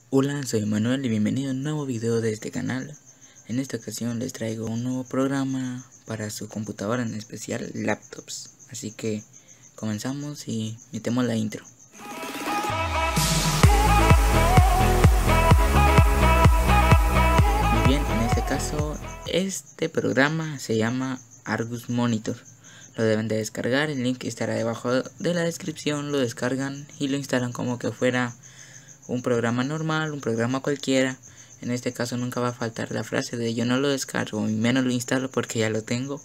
Hola, soy Manuel y bienvenido a un nuevo video de este canal. En esta ocasión les traigo un nuevo programa para su computadora, en especial laptops. Así que comenzamos y metemos la intro. Muy bien, en este caso este programa se llama Argus Monitor. Lo deben de descargar, el link estará debajo de la descripción, lo descargan y lo instalan como que fuera un programa normal, un programa cualquiera. En este caso nunca va a faltar la frase de yo no lo descargo y menos lo instalo porque ya lo tengo.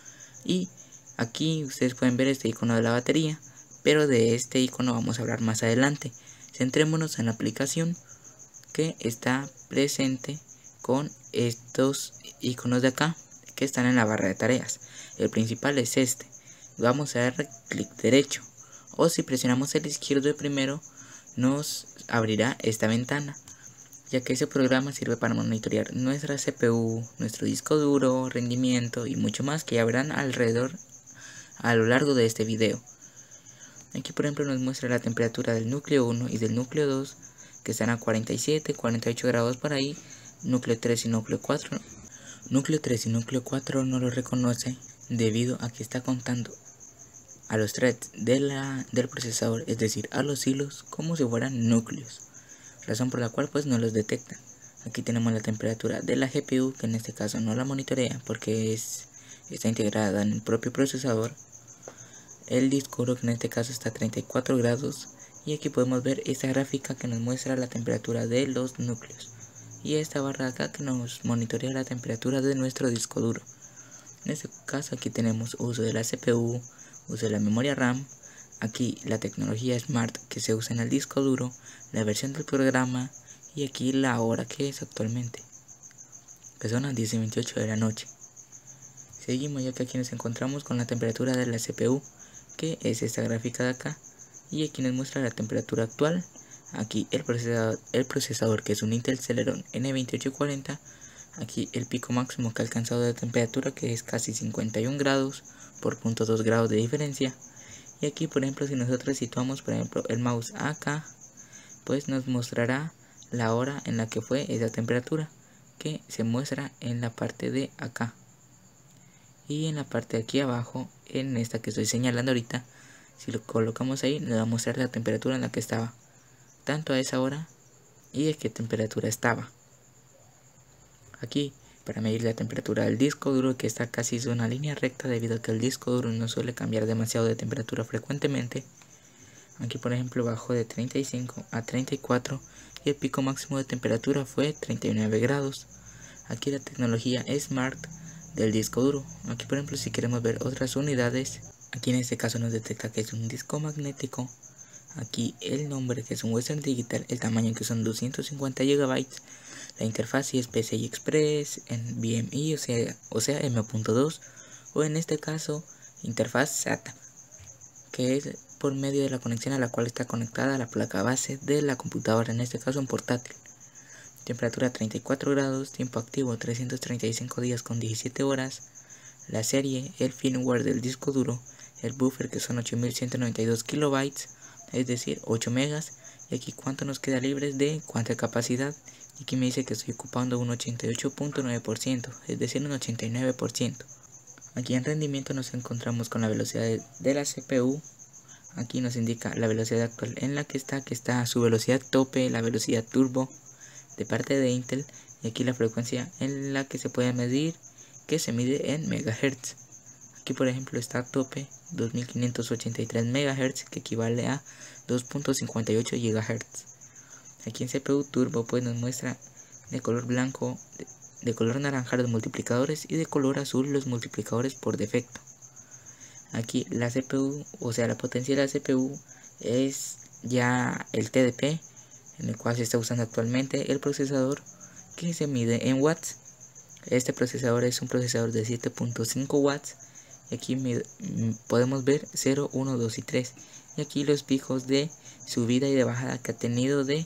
Y aquí ustedes pueden ver este icono de la batería, pero de este icono vamos a hablar más adelante. Centrémonos en la aplicación que está presente con estos iconos de acá que están en la barra de tareas. El principal es este. Vamos a dar clic derecho, o si presionamos el izquierdo de primero nos abrirá esta ventana, ya que ese programa sirve para monitorear nuestra CPU, nuestro disco duro, rendimiento y mucho más que ya verán alrededor a lo largo de este video. Aquí por ejemplo nos muestra la temperatura del núcleo 1 y del núcleo 2, que están a 47, 48 grados por ahí. Núcleo 3 y núcleo 4. Núcleo 3 y núcleo 4 no lo reconoce debido a que está contando a los threads del procesador, es decir, a los hilos, como si fueran núcleos, razón por la cual pues no los detecta. Aquí tenemos la temperatura de la GPU, que en este caso no la monitorea porque está integrada en el propio procesador. El disco duro, que en este caso está a 34 grados, y aquí podemos ver esta gráfica que nos muestra la temperatura de los núcleos, y esta barra acá que nos monitorea la temperatura de nuestro disco duro. En este caso aquí tenemos uso de la CPU, uso de la memoria RAM, aquí la tecnología Smart que se usa en el disco duro, la versión del programa y aquí la hora que es actualmente, que son las 10:28 de la noche. Seguimos, ya que aquí nos encontramos con la temperatura de la CPU, que es esta gráfica de acá, y aquí nos muestra la temperatura actual. Aquí el procesador que es un Intel Celeron N2840. Aquí el pico máximo que ha alcanzado de temperatura, que es casi 51 grados por 0.2 grados de diferencia. Y aquí por ejemplo si nosotros situamos por ejemplo el mouse acá, pues nos mostrará la hora en la que fue esa temperatura, que se muestra en la parte de acá. Y en la parte de aquí abajo, en esta que estoy señalando ahorita, si lo colocamos ahí nos va a mostrar la temperatura en la que estaba, tanto a esa hora y de qué temperatura estaba. Aquí para medir la temperatura del disco duro, que está casi en una línea recta debido a que el disco duro no suele cambiar demasiado de temperatura frecuentemente. Aquí por ejemplo bajó de 35 a 34 y el pico máximo de temperatura fue 39 grados. Aquí la tecnología Smart del disco duro. Aquí por ejemplo si queremos ver otras unidades, aquí en este caso nos detecta que es un disco magnético. Aquí el nombre, que es un Western Digital, el tamaño que son 250 GB, la interfaz si es PCI Express, en BMI o sea M.2, o en este caso interfaz SATA, que es por medio de la conexión a la cual está conectada la placa base de la computadora, en este caso un portátil. Temperatura 34 grados, tiempo activo 335 días con 17 horas, la serie, el firmware del disco duro, el buffer que son 8192 kilobytes, es decir 8 megas, y aquí cuánto nos queda libres de cuánta capacidad, y aquí me dice que estoy ocupando un 88.9%, es decir un 89%. Aquí en rendimiento nos encontramos con la velocidad de la CPU. Aquí nos indica la velocidad actual en la que está su velocidad tope, la velocidad turbo de parte de Intel, y aquí la frecuencia en la que se puede medir, que se mide en megahertz. Aquí por ejemplo está tope 2583 MHz, que equivale a 2.58 GHz. Aquí en CPU turbo pues nos muestra de color blanco, de color naranja los multiplicadores y de color azul los multiplicadores por defecto. Aquí la CPU, o sea la potencia de la CPU, es ya el TDP, en el cual se está usando actualmente el procesador, que se mide en watts. Este procesador es un procesador de 7.5 watts. Y aquí podemos ver 0, 1, 2 y 3. Y aquí los picos de subida y de bajada que ha tenido de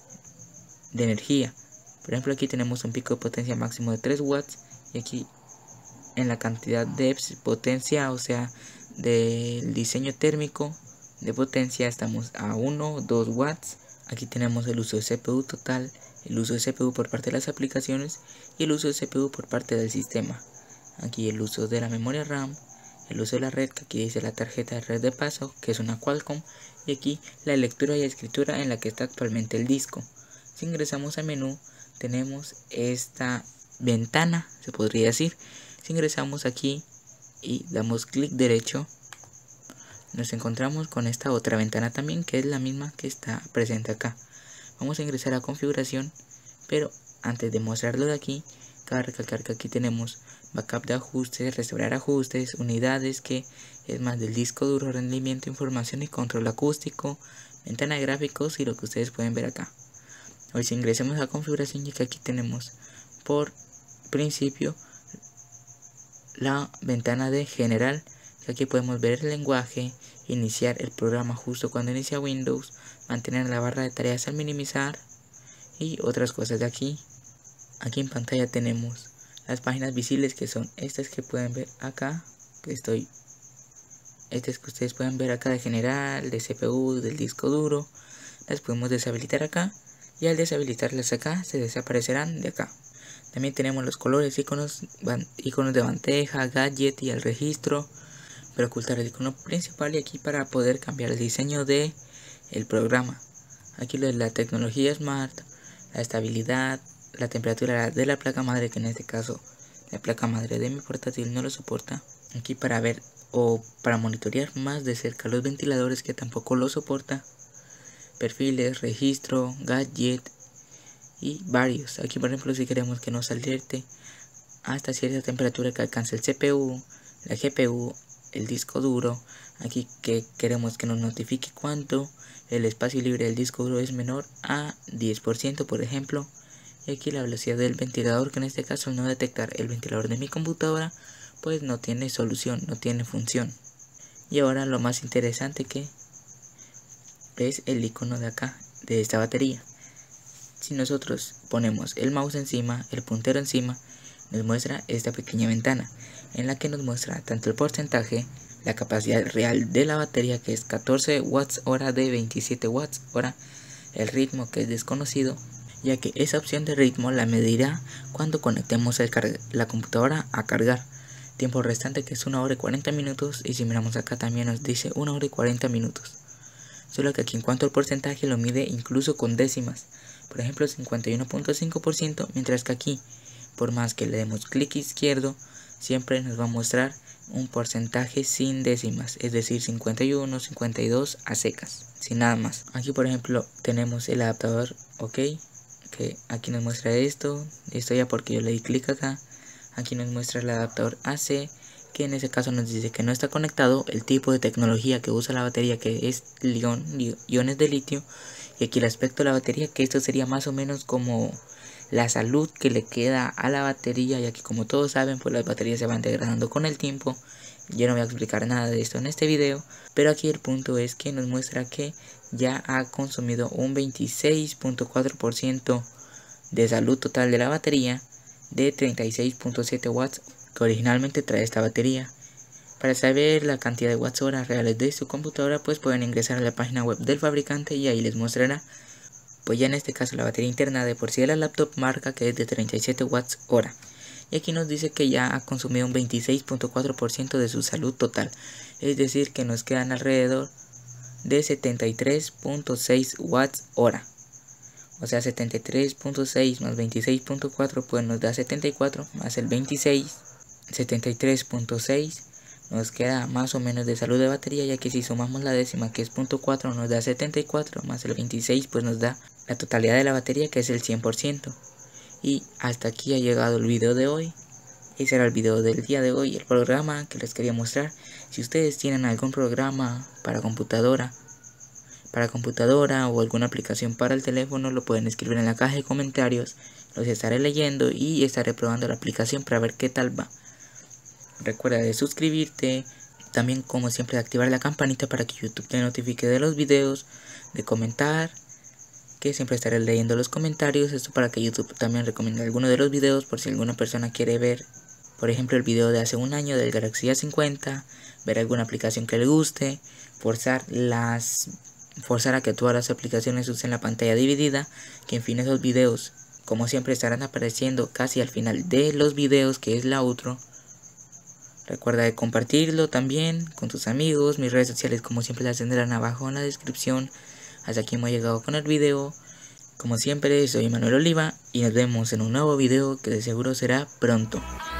energía. Por ejemplo aquí tenemos un pico de potencia máximo de 3 watts. Y aquí en la cantidad de potencia, o sea del diseño térmico de potencia, estamos a 1, 2 watts, Aquí tenemos el uso de CPU total, el uso de CPU por parte de las aplicaciones y el uso de CPU por parte del sistema. Aquí el uso de la memoria RAM, el uso de la red, que aquí dice la tarjeta de red de paso, que es una Qualcomm, y aquí la lectura y escritura en la que está actualmente el disco. Si ingresamos al menú, tenemos esta ventana, se podría decir. Si ingresamos aquí y damos clic derecho, nos encontramos con esta otra ventana también, que es la misma que está presente acá. Vamos a ingresar a configuración, pero antes de mostrarlo de aquí, cabe recalcar que aquí tenemos backup de ajustes, restaurar ajustes, unidades, que es más del disco duro, rendimiento, información y control acústico, ventana de gráficos y lo que ustedes pueden ver acá. Hoy si ingresemos a configuración, ya que aquí tenemos por principio la ventana de general, que aquí podemos ver el lenguaje, iniciar el programa justo cuando inicia Windows, mantener la barra de tareas al minimizar y otras cosas de aquí. Aquí en pantalla tenemos las páginas visibles, que son estas que pueden ver acá, estas que ustedes pueden ver acá de general, de CPU, del disco duro. Las podemos deshabilitar acá y al deshabilitarlas acá se desaparecerán de acá. También tenemos los colores, iconos de bandeja, gadget y el registro para ocultar el icono principal, y aquí para poder cambiar el diseño de el programa. Aquí lo de la tecnología Smart, la estabilidad, la temperatura de la placa madre, que en este caso la placa madre de mi portátil no lo soporta. Aquí para ver o para monitorear más de cerca los ventiladores, que tampoco lo soporta. Perfiles, registro, gadget y varios. Aquí por ejemplo si queremos que nos alerte hasta cierta temperatura que alcance el CPU, la GPU, el disco duro. Aquí que queremos que nos notifique cuánto el espacio libre del disco duro es menor a 10% por ejemplo. Y aquí la velocidad del ventilador, que en este caso al no detectar el ventilador de mi computadora pues no tiene solución, no tiene función. Y ahora lo más interesante, que es el icono de acá, de esta batería. Si nosotros ponemos el mouse encima, el puntero encima, nos muestra esta pequeña ventana en la que nos muestra tanto el porcentaje, la capacidad real de la batería, que es 14 watts hora de 27 watts hora, el ritmo, que es desconocido, ya que esa opción de ritmo la medirá cuando conectemos la computadora a cargar. Tiempo restante, que es 1 hora y 40 minutos, y si miramos acá también nos dice 1 hora y 40 minutos. Solo que aquí en cuanto al porcentaje lo mide incluso con décimas, por ejemplo 51.5%, mientras que aquí por más que le demos clic izquierdo siempre nos va a mostrar un porcentaje sin décimas, es decir 51, 52 a secas, sin nada más. Aquí por ejemplo tenemos el adaptador OK, que aquí nos muestra esto ya porque yo le di clic acá. Aquí nos muestra el adaptador AC, que en ese caso nos dice que no está conectado, el tipo de tecnología que usa la batería, que es iones de litio, y aquí el aspecto de la batería, que esto sería más o menos como la salud que le queda a la batería, ya que como todos saben pues las baterías se van degradando con el tiempo. Yo no voy a explicar nada de esto en este video, pero aquí el punto es que nos muestra que ya ha consumido un 26.4% de salud total de la batería, de 36.7 watts que originalmente trae esta batería. Para saber la cantidad de watts horas reales de su computadora pues pueden ingresar a la página web del fabricante y ahí les mostrará. Pues ya en este caso la batería interna de por sí de la laptop marca que es de 37 watts hora. Y aquí nos dice que ya ha consumido un 26.4% de su salud total. Es decir que nos quedan alrededor de 73.6 watts hora. O sea 73.6 más 26.4 pues nos da 74, más el 26, 73.6 nos queda más o menos de salud de batería, ya que si sumamos la décima que es 0.4 nos da 74, más el 26 pues nos da la totalidad de la batería, que es el 100%. Y hasta aquí ha llegado el video de hoy. Ese era el video del día de hoy, el programa que les quería mostrar. Si ustedes tienen algún programa para computadora o alguna aplicación para el teléfono, lo pueden escribir en la caja de comentarios. Los estaré leyendo y estaré probando la aplicación para ver qué tal va. Recuerda de suscribirte, también como siempre de activar la campanita para que YouTube te notifique de los videos, de comentar, que siempre estaré leyendo los comentarios. Esto para que YouTube también recomiende alguno de los videos, por si alguna persona quiere ver, por ejemplo el video de hace un año del Galaxy A50, ver alguna aplicación que le guste, forzar las forzar a que todas las aplicaciones usen la pantalla dividida, que en fin esos videos como siempre estarán apareciendo casi al final de los videos, que es la outro. Recuerda de compartirlo también con tus amigos. Mis redes sociales como siempre las tendrán abajo en la descripción. Hasta aquí hemos llegado con el video. Como siempre soy Manuel Oliva y nos vemos en un nuevo video que de seguro será pronto.